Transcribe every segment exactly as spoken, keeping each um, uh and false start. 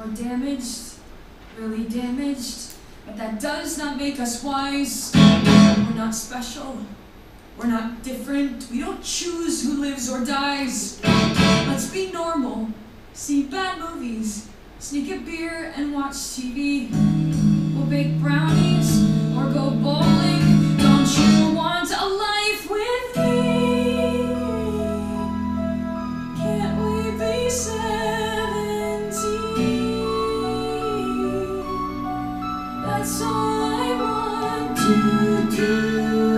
We're damaged, really damaged, but that does not make us wise. We're not special, we're not different, we don't choose who lives or dies. Let's be normal, see bad movies, sneak a beer and watch T V. We'll bake brownies or go bowling. Don't you want a life with me? Can't we be seventeen? That's all I want to do.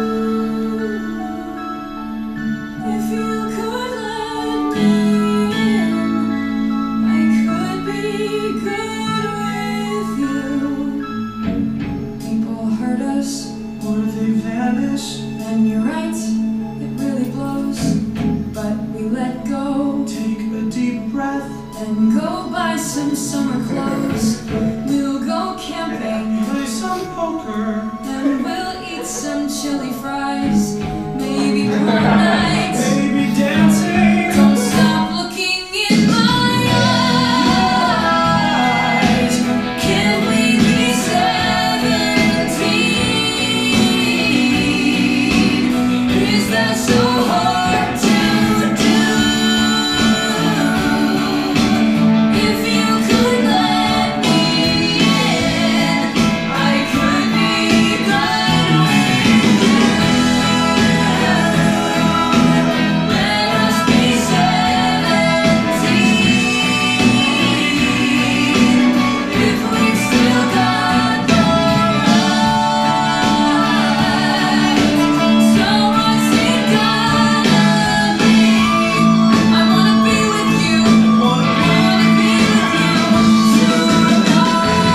If you could let me in, I could be good with you. People hurt us, or they vanish. and you're right, it really blows. But we let go, Take a deep breath, and go buy some summer clothes. We'll go camping, play some poker, and we'll eat some chili fries. Maybe one night. maybe dancing. Don't stop looking in my eyes. Can we be seventeen? Is that so hard to do? If you could let me in, I could be good with you. Let us be seventeen. If we've still got the right. So what's it gonna be? I wanna be with you. I wanna be with you tonight.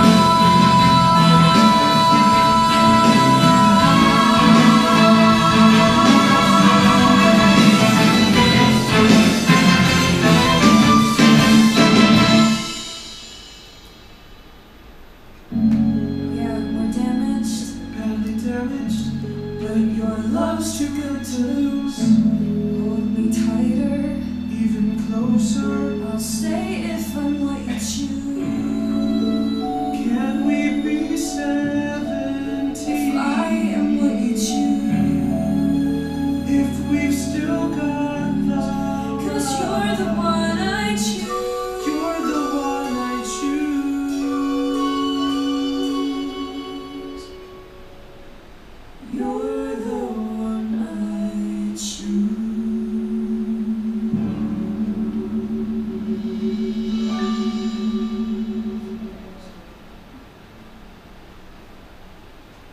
Yeah, we're damaged, Badly damaged, but your love's too good to lose. Hold me tighter, even closer. I'll stay if I'm what